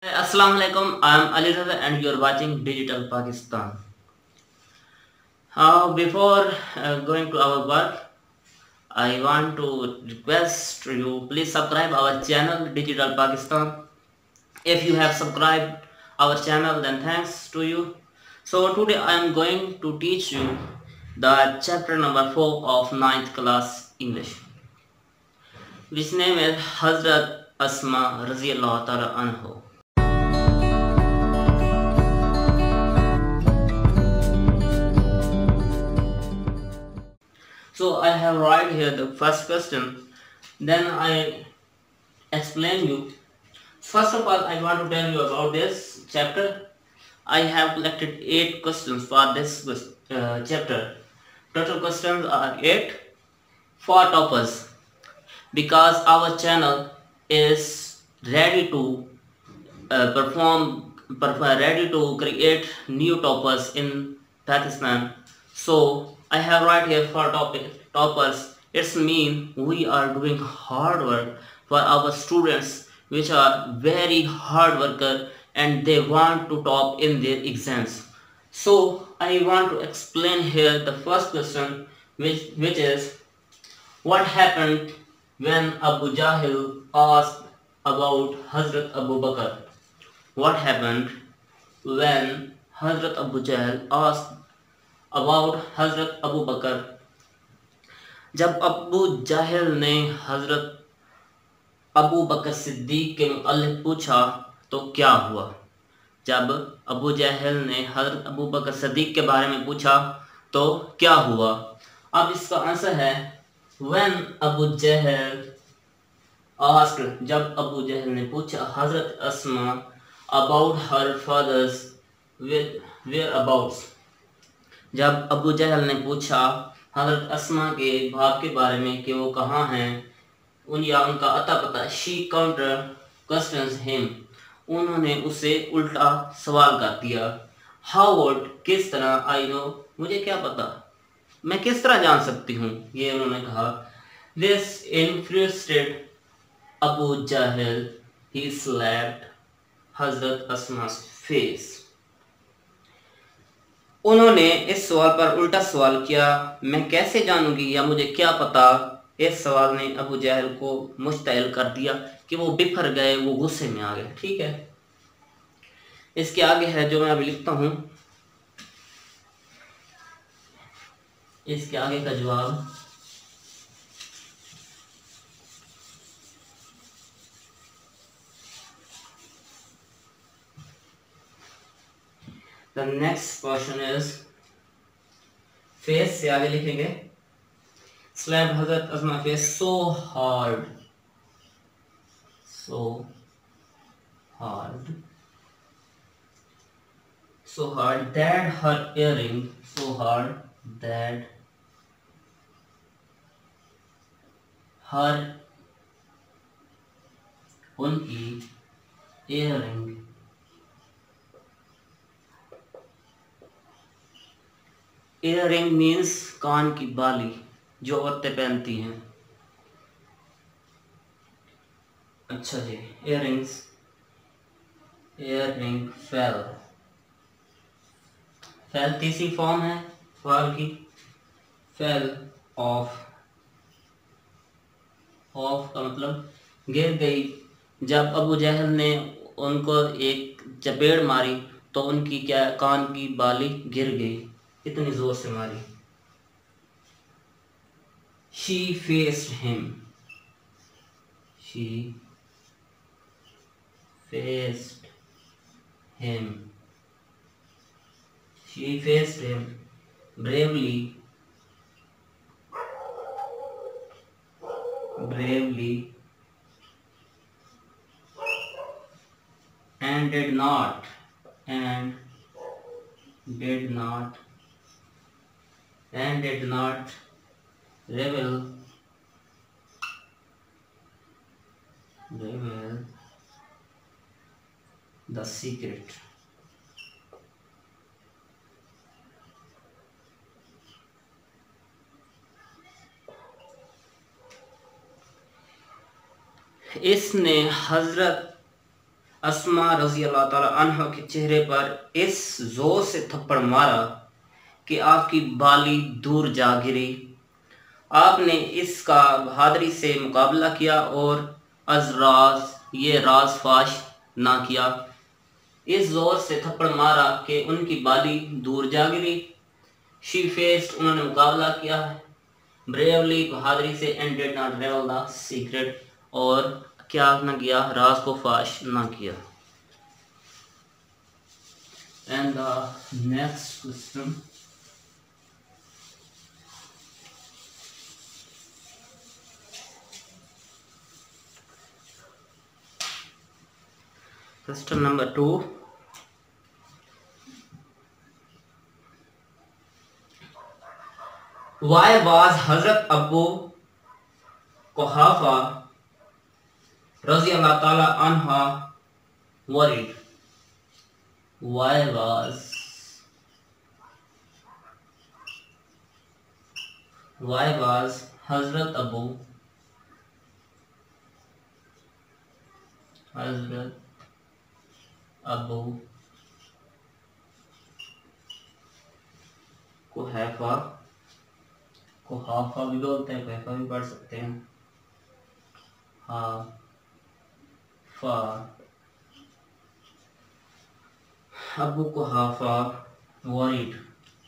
Assalamu alaikum. I am Ali Raza and you are watching Digital Pakistan. Before going to our work, I want to request you please subscribe our channel Digital Pakistan. If you have subscribed our channel, then thanks to you. So today I am going to teach you the chapter number 4 of ninth class English, which name is Hazrat Asma Raziyallahu Ta'ala Anhu. So I have right here the first question, then I explain you. First of all, I want to tell you about this chapter. I have collected 8 questions for this chapter. Total questions are 8 for toppers, because our channel is ready to ready to create new toppers in Pakistan. So I have right here for toppers. It's mean we are doing hard work for our students, which are very hard worker and they want to top in their exams. So I want to explain here the first question, which is, what happened when Abu Jahil asked about Hazrat Abu Bakr? What happened when Hazrat Abu Jahl asked about Hazrat Abu Bakr? जब अबू जाहिल ने हजरत अबू बकर सिद्दीक के मुताल्लिक पूछा तो क्या हुआ? जब अबू जाहिल ने हजरत अबू बकर सिद्दीक के बारे में पूछा तो क्या हुआ? अब इसका आंसर है when अबू जहल asked, जब अबू जहल ने पूछा हजरत अस्मा about her father's whereabouts, जब अबू जहल ने पूछा हजरत अस्मा के बाप के बारे में कि वो कहाँ हैं उनका अता पता, she counter questions him, उन्होंने उसे उल्टा सवाल कर दिया. how would, किस तरह, I know, मुझे क्या पता, मैं किस तरह जान सकती हूँ, ये उन्होंने कहा. this infuriated Abu Jahl, he slapped Hazrat अस्मा's face. उन्होंने इस सवाल पर उल्टा सवाल किया, मैं कैसे जानूंगी या मुझे क्या पता. इस सवाल ने अबू जहल को मुश्तइल कर दिया कि वो बिफर गए, वो गुस्से में आ गए. ठीक है, इसके आगे है जो मैं अभी लिखता हूं, इसके आगे का जवाब. The next question is, face से आगे लिखेंगे, slap Hazrat Asma face so hard that her earring, so hard that her, उनकी earring, इयरिंग मीन्स कान की बाली जो औरतें पहनती हैं. अच्छा जी, इयरिंग फेल तीसरी फॉर्म है फॉल की. फेल ऑफ का मतलब गिर गई. जब अबू जहल ने उनको एक चपेड़ मारी तो उनकी क्या कान की बाली गिर गई, इतनी जोर से मारी. She faced him. She faced him bravely and did not reveal the secret. इसने हजरत अस्मा रजी अल्लाह ताला अन्हा के चेहरे पर इस जोर से थप्पड़ मारा कि आपकी बाली दूर जा गिरी। आपने इसका बहादुरी से मुकाबला किया और अजराज ये राज फाश ना किया। इस जोर से थप्पड़ मारा कि उनकी बाली दूर जा गिरी। शी फेस्ड उन्होंने मुकाबला किया है ब्रेवली बहादुरी से and did not reveal the secret और क्या ना किया राज को फाश ना किया। And the next question Question number 2. Why was Hazrat Abu Quhafa Raziyallahu Ta'ala anha worried? Why was Hazrat Abu Quhafa भी बोलते हैं, कुहाफा भी पढ़ सकते हैं। फा अबू कुहाफा worried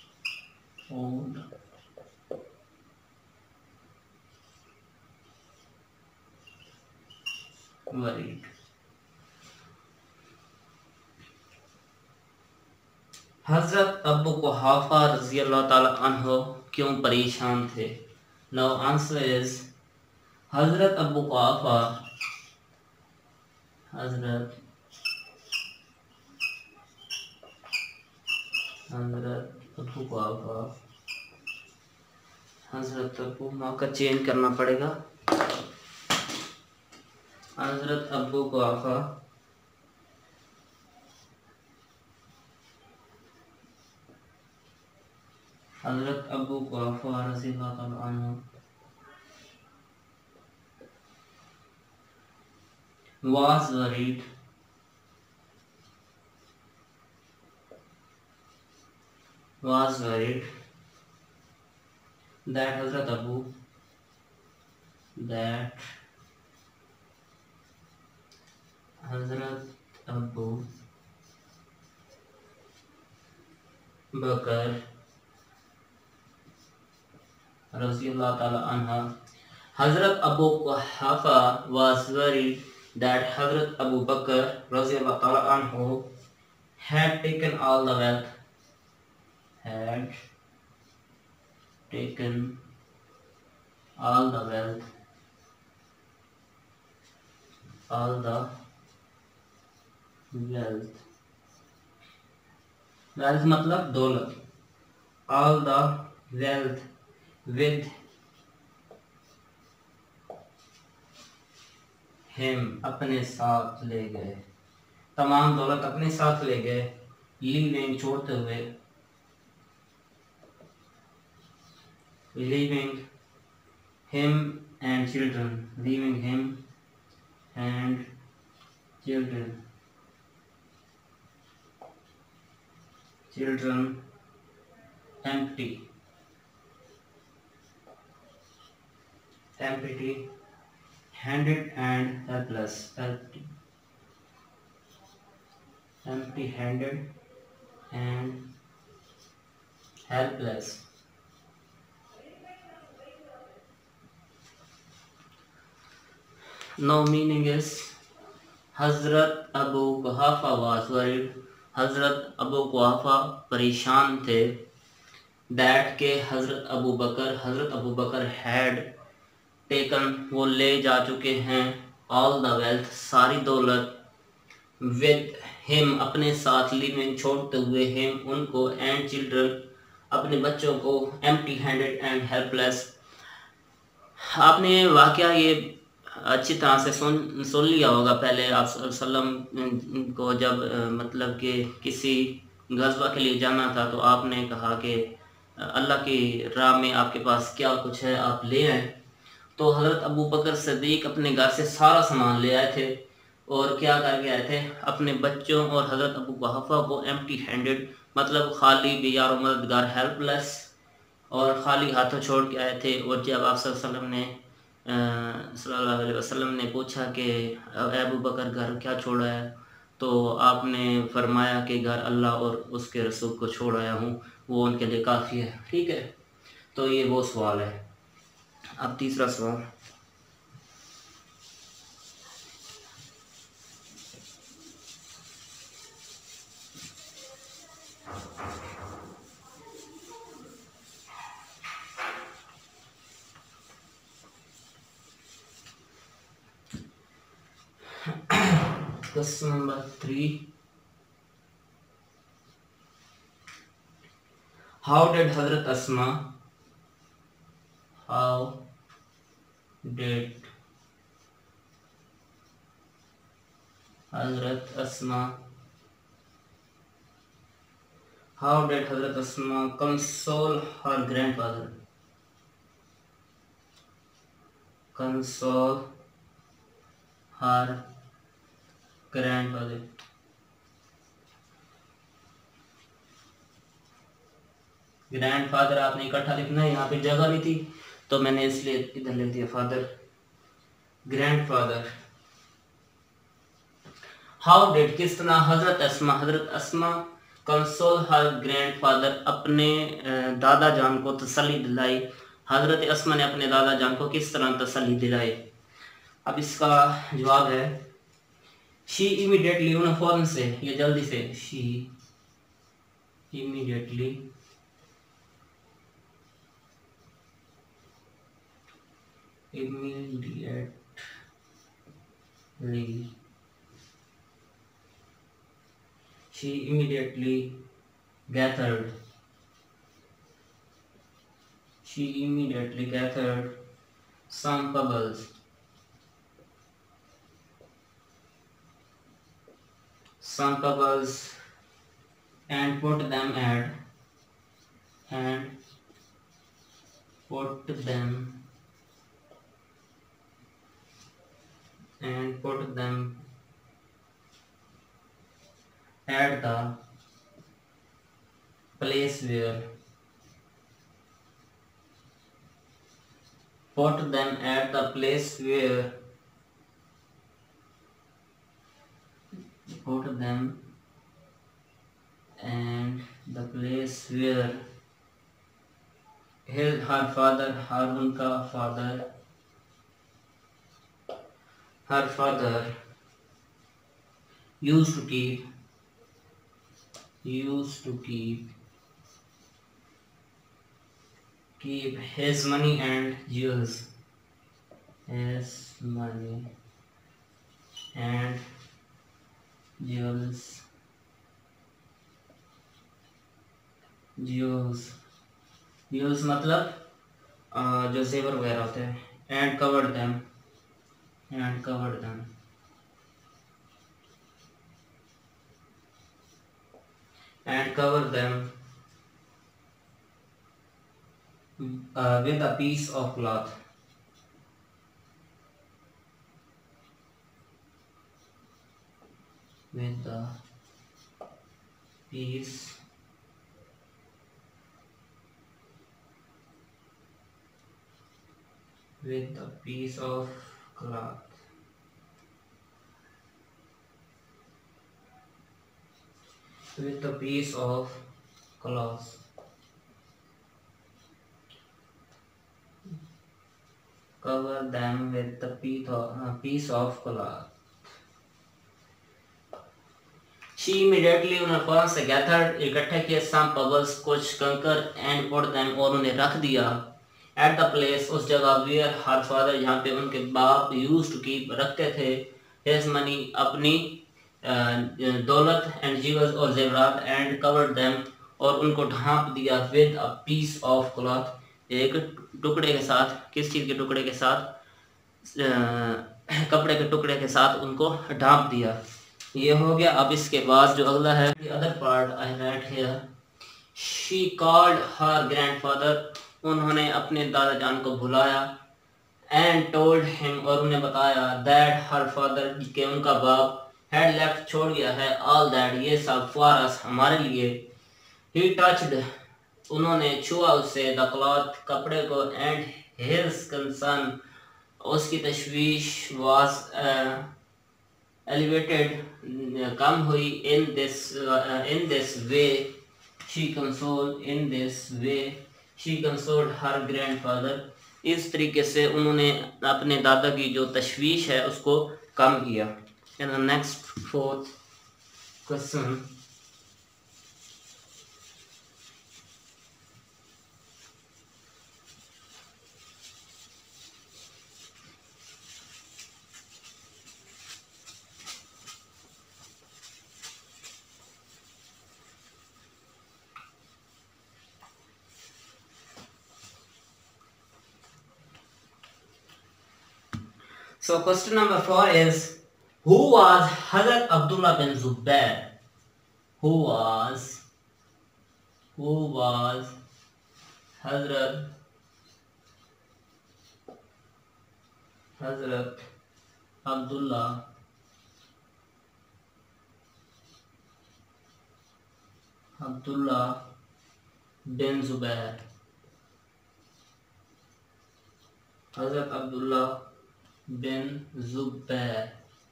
हजरत अबू कुहाफा रज़ी अल्लाह ताला अन्हु क्यों परेशान थे? नाउ आंसर इज हजरत अबू कुहाफा हजरत अबू मौका चेंज करना पड़ेगा। हजरत अबू कुहाफा रज़ियल्लाहु ताला अन्हु was worried that Hazrat Abu Bakr Raziyallahu Ta'ala anha Hazrat Abu Quhafa was worried that Hazrat Abu Bakr Raziyallahu Ta'ala anhu had taken all the wealth wealth मतलब दौलत, all the wealth with him अपने साथ ले गए, तमाम दौलत अपने साथ ले गए, leaving छोड़ते हुए, leaving him and children empty, handed and helpless, empty handed and helpless. No meaning is Hazrat Abu Quhafa was worried, Hazrat Abu Quhafa परेशान थे, that के Hazrat Abu Bakr had taken वो ले जा चुके हैं, all the wealth सारी दौलत, with him अपने साथ, leaving छोड़ते हुए him उनको, and children अपने बच्चों को, empty handed and helpless। आपने वाकया ये अच्छी तरह से सुन लिया होगा। पहले आप सल्लम को जब मतलब कि किसी गज़वा के लिए जाना था तो आपने कहा कि अल्लाह की राह में आपके पास क्या कुछ है आप ले आए। तो हज़रत अबू बकर सिद्दीक अपने घर से सारा सामान ले आए थे, और क्या कर के आए थे, अपने बच्चों और हज़रत अबू कुहाफा को एम्प्टी हैंडेड, मतलब खाली बेयार और मददगार, हेल्पलेस और खाली हाथों छोड़ के आए थे। और जब आप सल्लल्लाहु अलैहि वसल्लम ने पूछा कि अबू बकर घर क्या छोड़ा है, तो आपने फरमाया कि घर अल्लाह और उसके रसूल को छोड़ आया हूँ, वो उनके लिए काफ़ी है। ठीक है, तो ये वो सवाल है। अब तीसरा सवाल, question number 3, how did Hazrat Asma how did Hazrat Asma how did Hazrat Asma console her grandfather, console her grandfather. Grandfather आपने इकट्ठा लिखना है, यहाँ पे जगह नहीं थी तो मैंने इसलिए इधर लिख दिया फादर, ग्रैंडफादर। हाउ डिड, किस तरह, हजरत अस्मा कंसोल हर ग्रैंडफादर, अपने दादा जान को तसल्ली दिलाई। हजरत अस्मा ने अपने दादा जान को किस तरह तसल्ली दिलाई। अब इसका जवाब है शी इमीडिएटली, उन्हें फौरन से, ये जल्दी से, she immediately immediately she immediately gathered some pebbles and put them at the place where her father, उनका her father used to keep his money and jewels, jewels मतलब जो जेवर वगैरह होते हैं, and covered them with a piece of cloth, with a piece of cloth, cover them with a piece of cloth. She immediately, उन्हें फौरन से gathered, इकट्ठे किए, some pebbles, कुछ कंकर, and put them, और उन्हें रख दिया, at the place, उस जगह, where her father, जहाँ पे उनके बाप used to keep, रखते थे, his money, अपनी दौलत, and jewels, और जेवरात, and covered them, और उनको ढांप दिया, with a piece of cloth, एक टुकड़े के साथ, किस चीज़ के टुकड़े के साथ, कपड़े के टुकड़े के साथ उनको ढांप दिया। ये हो गया। अब इसके बाद जो अगला है, the other part I write here, she called her grandfather, उन्होंने अपने दादा जान को बुलाया, एंड टोल्ड हिम, और उन्हें बताया, दैट हर फादर, कि उनका बाप, हैड लेफ्ट, छोड़ गया है, ऑल दैट, ये सब, फॉर अस, हमारे लिए, ही टचड, उन्होंने छुआ उससे, द क्लॉथ, कपड़े को, एंड हिज कंसर्न, उसकी तशवीश, वाज एलिवेटेड, कम हुई, in this way she console in this way she consoled her grandfather, इस तरीके से उन्होंने अपने दादा की जो तशवीश है उसको कम किया। And next fourth question, so question number 4 is, who was Hazrat Abdullah bin Zubair? Who was Hazrat Abdullah bin Zubair? Hazrat Abdullah bin Zubair.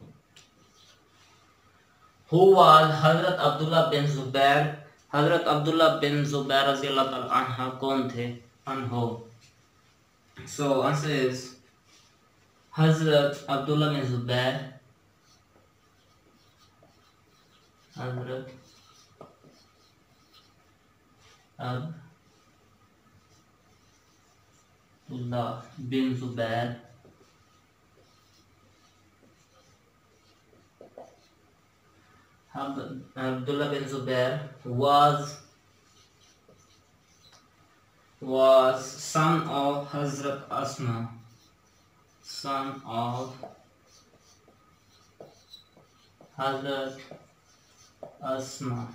Who was Hazrat Abdullah bin Zubair? Hazrat Abdullah bin Zubair रज़ी अल्लाह ताला अन्हा कौन थे? अनहो. So answer is Hazrat Abdullah bin Zubair. Hazrat Abdullah bin Zubair Abdullah bin Zubair was son of Hazrat Asma, son of Hazrat Asma.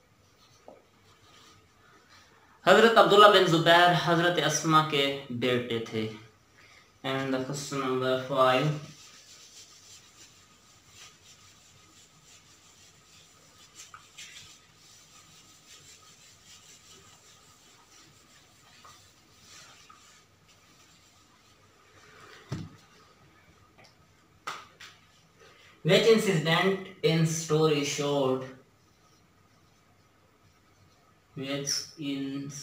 हजरत अब्दुल्ला बिन जुबैर हजरत अस्मा के बेटे थे. And the question number 5, which incident in story showed Hazrat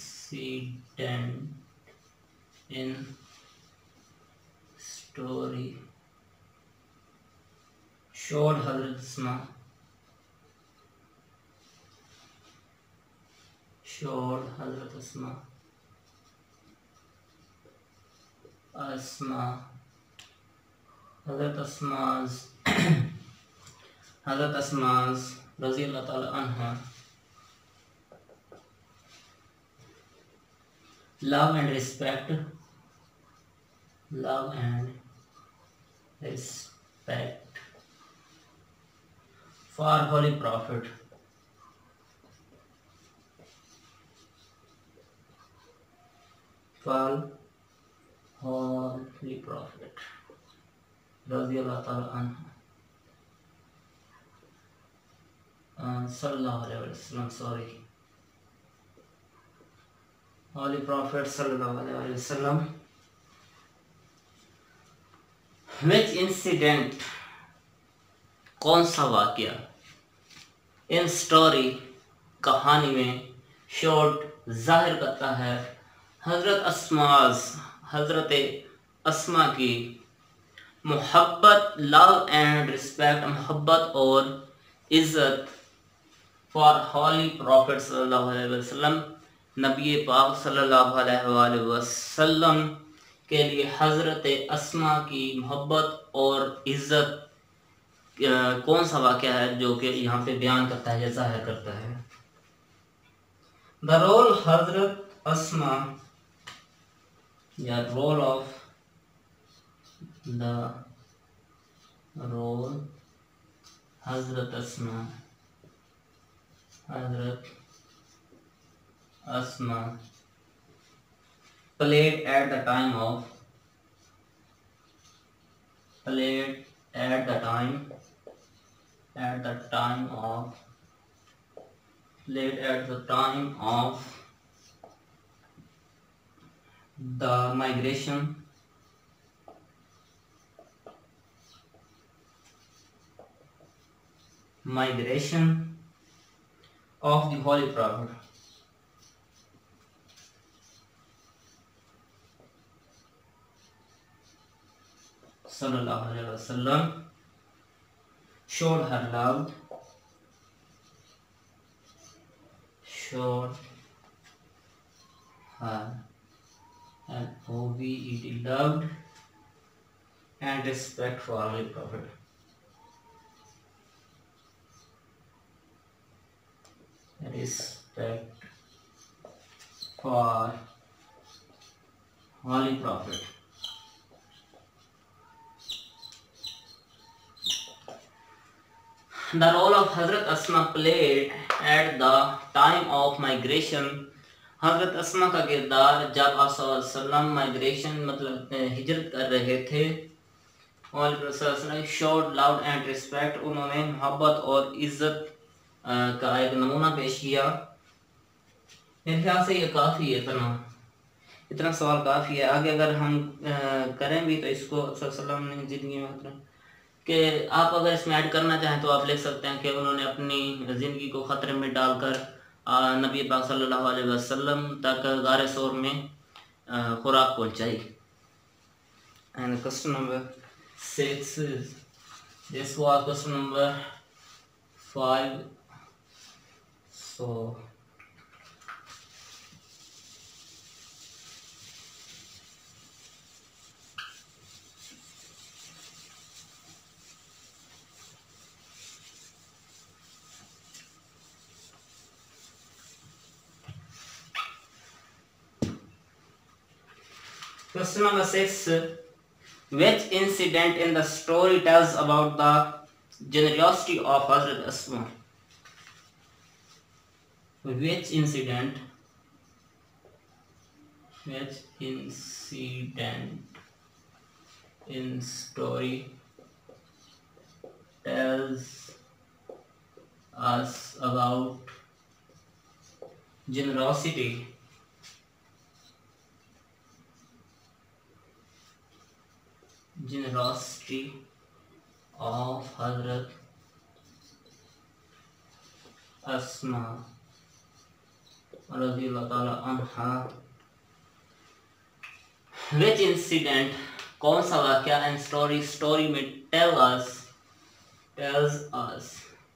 Asma, Hazrat Asma's रज़ियल्लाहु ताला अन्हा love and respect for Holy Prophet, रज़ियल्लाहु ताला अन्हा सल्लल्लाहु अलैहि वसल्लम, Holy Prophet सल्लल्लाहु अलैहि वसल्लम. Which incident, कौन सा वाक़या, इन स्टोरी, कहानी में, शॉर्ट, जाहिर करता है, हजरत अस्मा की मोहब्बत, लव एंड रिस्पेक्ट, मोहब्बत और इज़्ज़त फॉर हॉली प्रॉफिट सल्लल्लाहु अलैहि वसल्लम, नबी पाक सल्लल्लाहु अलैहि वसल्लम के लिए हजरत अस्मा की मोहब्बत और इज़्ज़त कौन सा वाक़या है जो कि यहाँ पे बयान करता है या ज़ाहिर करता है. द रोल हजरत अस्मा, या role of Hazrat Asma played at the time of played at the time of the migration of the Holy Prophet sallallahu alaihi wasallam showed her loved and respect for Holy Prophet. Respect for Holy Prophet. The role of Hazrat Asma played at the time of migration. हजरत अस्मा का किरदार जब आप वसल्लम migration मतलब हिजरत कर रहे थे और शोड लव एंड रिस्पेक्ट, उन्होंने मोहब्बत और इज्जत का एक नमूना पेश किया। मेरे ख्याल से ये काफ़ी है, इतना सवाल काफ़ी है। आगे अगर हम करें भी तो इसको वसल्लम ने ज़िंदगी में मतलब कि आप अगर इसमें ऐड करना चाहें तो आप लिख सकते हैं कि उन्होंने अपनी ज़िंदगी को ख़तरे में डालकर नबी पाक सल्लल्लाहु अलैहि वसल्लम तक गारे सौर में खुराक पहुंचाई। And question number 6 this was question number 5। So question number 6, which incident in the story tells about the generosity of Hazrat Asma? Which incident in story tells us about generosity of Hazrat Asma radhiyallahu ta'ala anha? Which incident, कौन सा वाक़या and story में tells us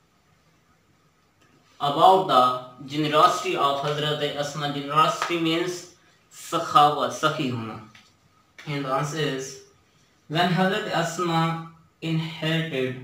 about the generosity of Hazrat Asma? Generosity means सखावत, सखी होना। And the answer is, when Hazrat Asma inherited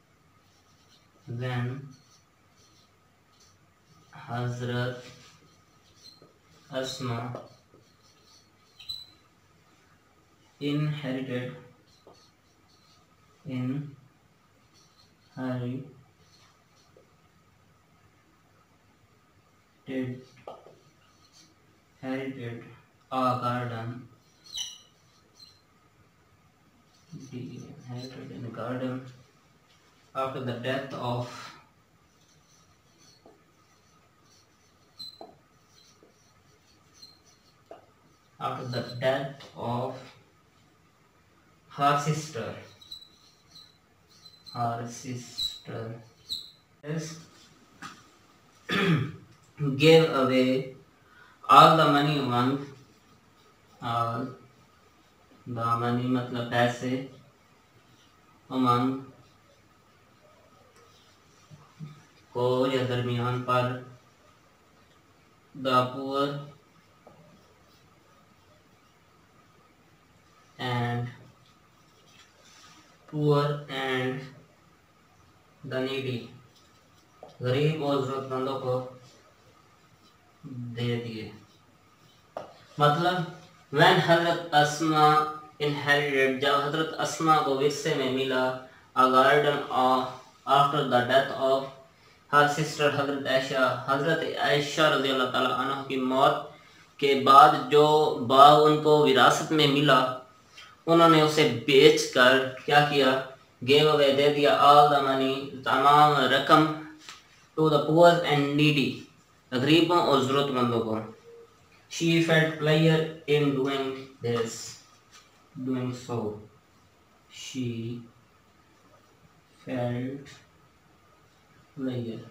a garden, inherited in a garden after the death of her sister yes, gave away all the money मतलब पैसे among को या दरमियान पर the poor and the needy, गरीब और जरूरतमंदों को दे दिए। मतलब when हजरत अस्मा inherited, जब हजरत अस्मा को विरसे में मिला a garden after the death of her sister हजरत आयशा रज़ियल्लाहु ताला अन्हा की मौत के बाद जो बाग उनको विरासत में मिला, उन्होंने उसे बेचकर क्या किया, गेव अवे दे दिया, ऑल द मनी तमाम रकम, to the poor and needy गरीबों और जरूरतमंदों को। She felt pleasure in doing this, doing so, she felt pleasure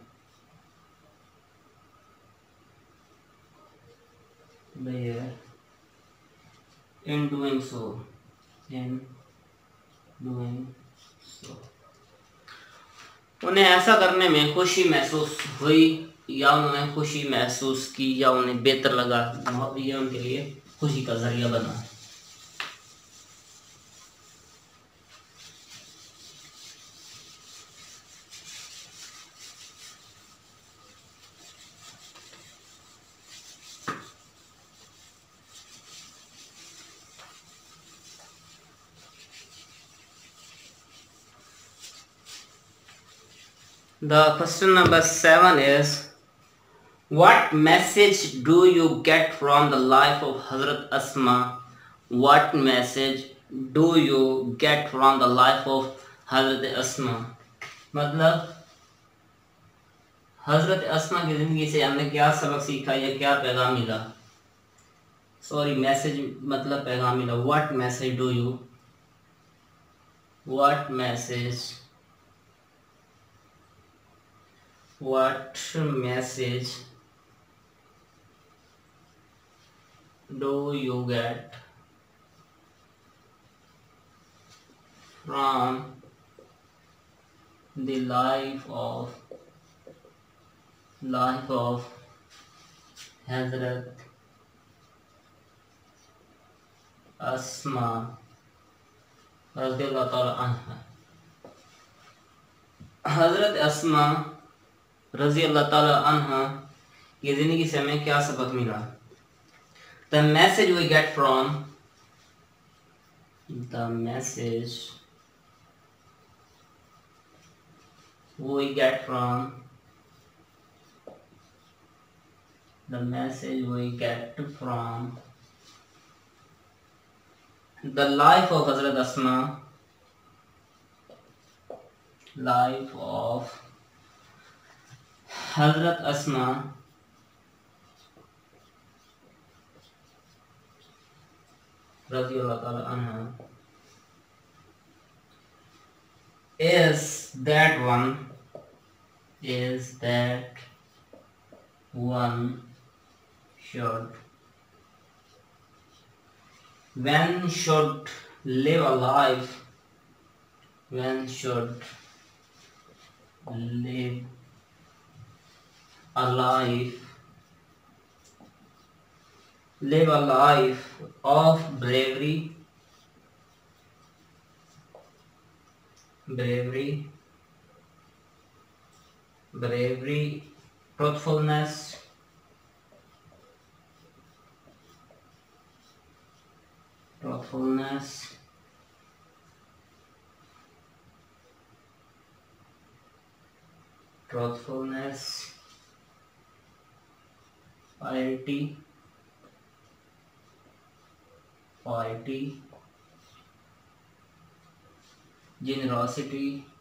in doing so, in doing so, उन्हें ऐसा करने में खुशी महसूस हुई, या उन्होंने खुशी महसूस की, या उन्हें बेहतर लगा, ये उनके लिए खुशी का जरिया बना। The question number 7 is, what message do you get from the life of Hazrat Asma? What message do you get from the life of Hazrat Asma? मतलब हजरत अस्मा की जिंदगी से हमने क्या सबक सीखा या क्या पैगाम मिला। सॉरी, मैसेज मतलब पैगाम मिला। What message do you, what message do you get from the life of Hazrat Asma रज़ियल्लाहु ताला अन्हा। हजरत अस्मा रज़ियल्लाहु ताला अन्हा की जिंदगी से हमें क्या सबक मिला। The message we get from the message we get from the life of Hazrat Asma, life of Hazrat Asma रज़ियल्लाहु ताला अन्हा is that one should, when should live a life, live a life of bravery, truthfulness, piety, generosity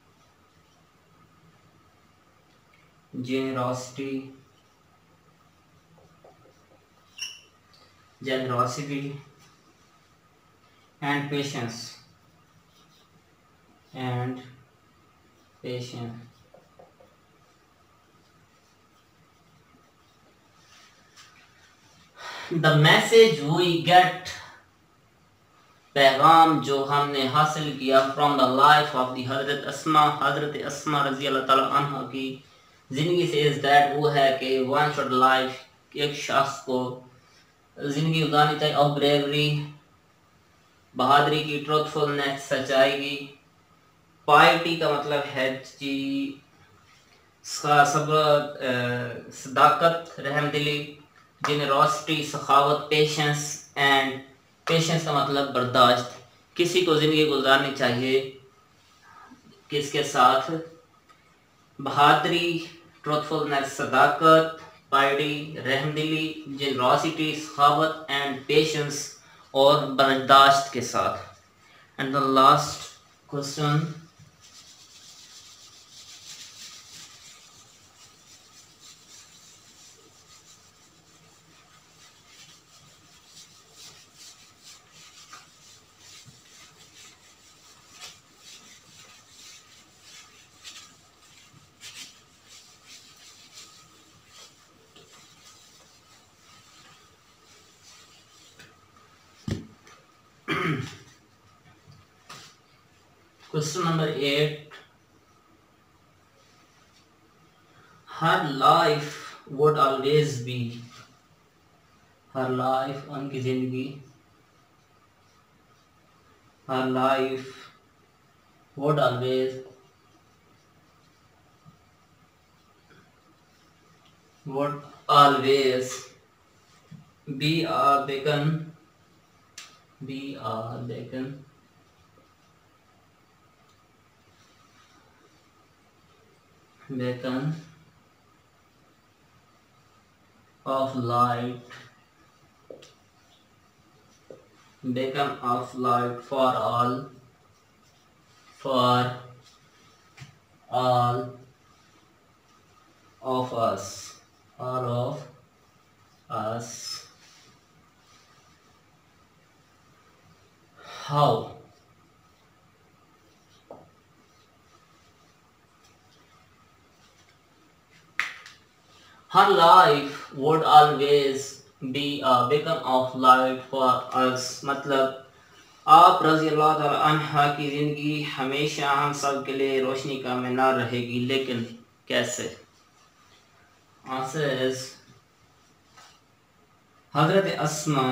and patience, The message we get, पैगाम जो हमने हासिल किया from the life of the हजरत अस्मा रज़ी अल्लाह ताला अन्हा की जिंदगी से is that वो है कि one should life, एक शख्स को जिंदगी गुजारनी चाहिए of bravery, बहादुरी की, truthfulness, सच्चाई की, piety का मतलब है जी सब्र, सदाकत, रहमदिली, generosity, सखावत, patience का मतलब बर्दाश्त। किसी को जिंदगी गुजारनी चाहिए किसके साथ, बहादुरी, ट्रूथफुलनेस, सदाकत, पाइडी, रहमदिली, जेनरोसिटी, सखावत एंड पेशेंस और बर्दाश्त के साथ। And the last question. Question number 8. Her life would always be. Her life, उनकी जिंदगी. Her life would always be a beacon of light, for all of us. How? Her life would always be a beacon of light for us. मतलब आप रज़ी अल्लाह ताला अन्हा की ज़िंदगी हमेशा हम सब के लिए रोशनी का मीनार रहेगी, लेकिन कैसे? आंसर इज हज़रत अस्मा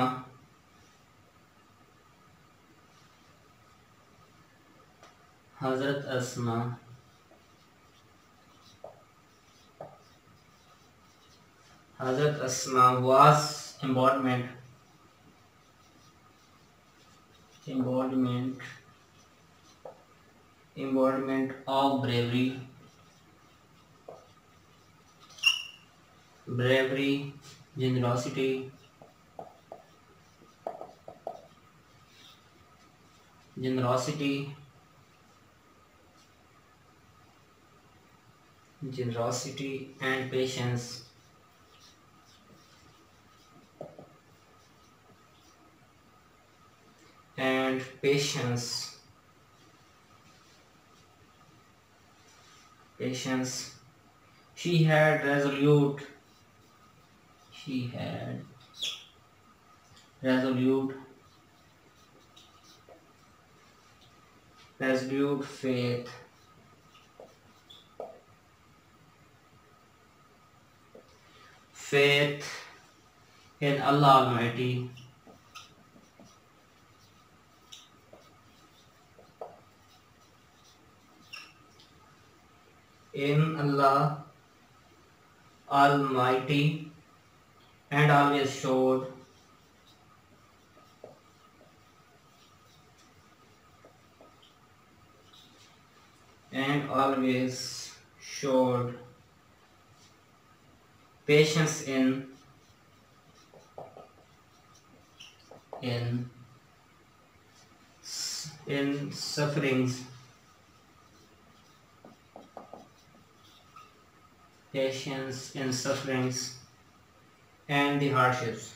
was embodiment of bravery, generosity, and patience. She had resolute faith in Allah Almighty, and always showed patience in sufferings, and the hardships.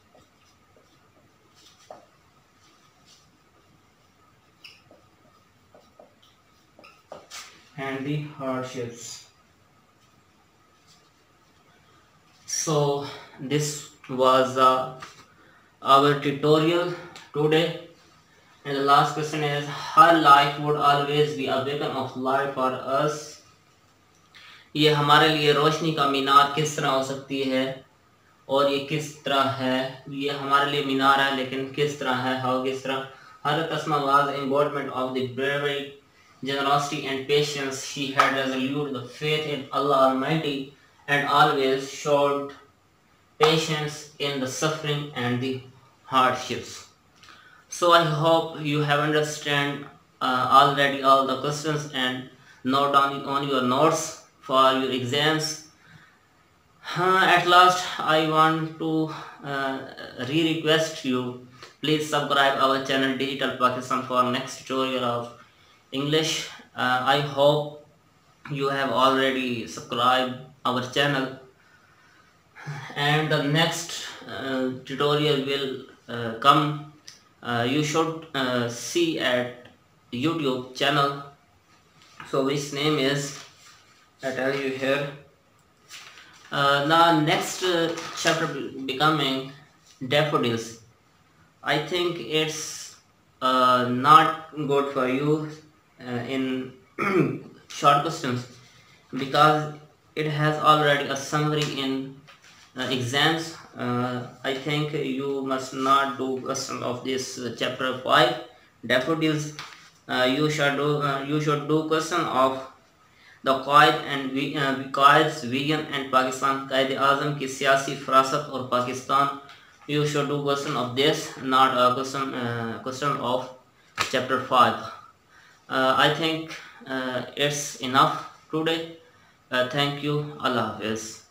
So this was our tutorial today, and the last question is, her life would always be a beacon of light for us. ये हमारे लिए रोशनी का मीनार किस तरह हो सकती है, और ये किस तरह है? ये हमारे लिए मीनार है, लेकिन किस तरह है? हाउ, किस तरह? हज़रत अस्मा was embodiment of the bravery, generosity and patience. She had resolute the faith in Allah Almighty and always showed patience in the suffering and the hardships. So I hope you have understand already all the questions and note down on your notes for your exams. At last, I want to re-request you Please subscribe our channel Digital Pakistan for next tutorial of English. I hope you have already subscribed our channel, and the next tutorial will come. You should see at YouTube channel. So which name is, I tell you here. The next chapter becoming daffodils. I think it's not good for you in short questions, because it has already a summary in exams. I think you must not do question of this chapter 5 daffodils. You should do question of the Qaid and Qaid's vision and Pakistan, Qaid Azam की सियासी फरासत और Pakistan. You should do question of this, not a question of chapter 5. I think it's enough today. Thank you. Allah Hafiz.